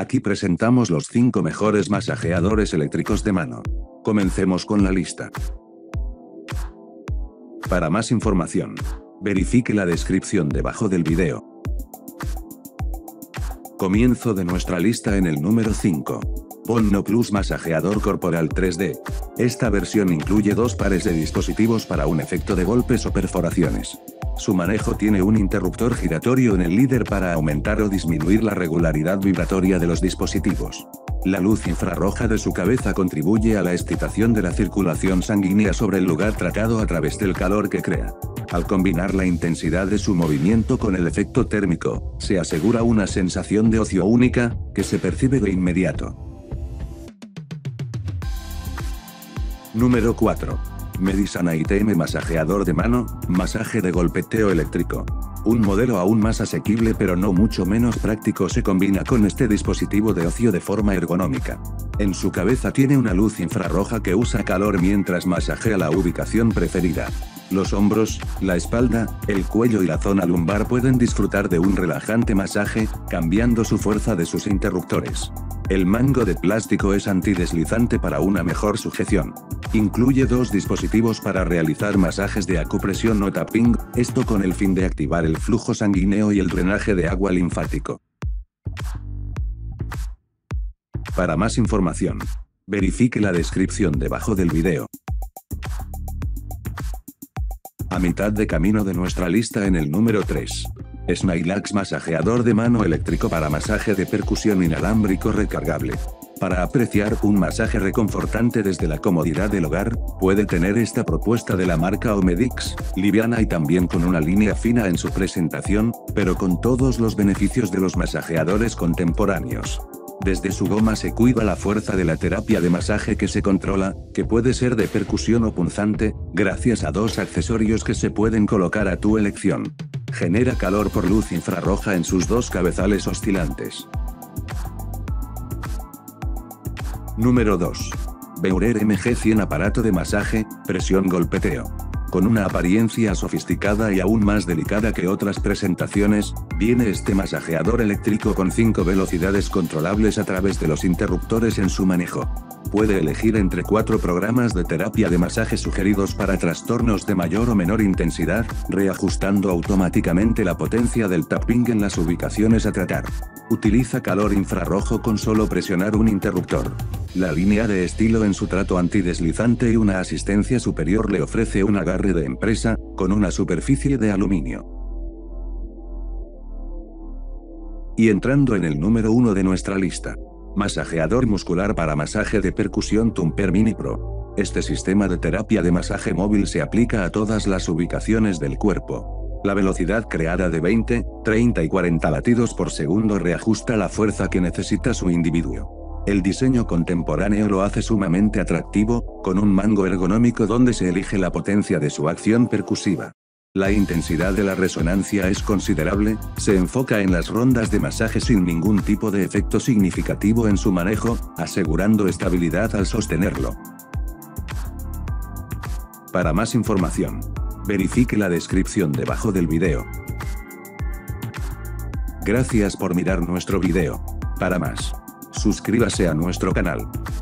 Aquí presentamos los 5 mejores masajeadores eléctricos de mano. Comencemos con la lista. Para más información, verifique la descripción debajo del video. Comienzo de nuestra lista en el número 5. Ponno Plus Masajeador Corporal 3D. Esta versión incluye 2 pares de dispositivos para un efecto de golpes o perforaciones. Su manejo tiene un interruptor giratorio en el líder para aumentar o disminuir la regularidad vibratoria de los dispositivos. La luz infrarroja de su cabeza contribuye a la excitación de la circulación sanguínea sobre el lugar tratado a través del calor que crea. Al combinar la intensidad de su movimiento con el efecto térmico, se asegura una sensación de ocio única, que se percibe de inmediato. Número 4. Medisana ITM Masajeador de mano, masaje de golpeteo eléctrico. Un modelo aún más asequible pero no mucho menos práctico se combina con este dispositivo de ocio de forma ergonómica. En su cabeza tiene una luz infrarroja que usa calor mientras masajea la ubicación preferida. Los hombros, la espalda, el cuello y la zona lumbar pueden disfrutar de un relajante masaje, cambiando su fuerza de sus interruptores. El mango de plástico es antideslizante para una mejor sujeción. Incluye 2 dispositivos para realizar masajes de acupresión o tapping, esto con el fin de activar el flujo sanguíneo y el drenaje de agua linfático. Para más información, verifique la descripción debajo del video. A mitad de camino de nuestra lista en el número 3. Smilax Masajeador de mano eléctrico para masaje de percusión inalámbrico recargable. Para apreciar un masaje reconfortante desde la comodidad del hogar, puede tener esta propuesta de la marca Omedix, liviana y también con una línea fina en su presentación, pero con todos los beneficios de los masajeadores contemporáneos. Desde su goma se cuida la fuerza de la terapia de masaje que se controla, que puede ser de percusión o punzante, gracias a 2 accesorios que se pueden colocar a tu elección. Genera calor por luz infrarroja en sus 2 cabezales oscilantes. Número 2. Beurer MG100 Aparato de masaje, presión golpeteo. Con una apariencia sofisticada y aún más delicada que otras presentaciones, viene este masajeador eléctrico con 5 velocidades controlables a través de los interruptores en su manejo. Puede elegir entre 4 programas de terapia de masaje sugeridos para trastornos de mayor o menor intensidad, reajustando automáticamente la potencia del tapping en las ubicaciones a tratar. Utiliza calor infrarrojo con solo presionar un interruptor. La línea de estilo en su trato antideslizante y una asistencia superior le ofrece un agarre de empresa, con una superficie de aluminio. Y entrando en el número 1 de nuestra lista. Masajeador muscular para masaje de percusión Tumper Mini Pro. Este sistema de terapia de masaje móvil se aplica a todas las ubicaciones del cuerpo. La velocidad creada de 20, 30 y 40 latidos por segundo reajusta la fuerza que necesita su individuo. El diseño contemporáneo lo hace sumamente atractivo, con un mango ergonómico donde se elige la potencia de su acción percusiva. La intensidad de la resonancia es considerable, se enfoca en las rondas de masaje sin ningún tipo de efecto significativo en su manejo, asegurando estabilidad al sostenerlo. Para más información, verifique la descripción debajo del video. Gracias por mirar nuestro video. Para más, suscríbase a nuestro canal.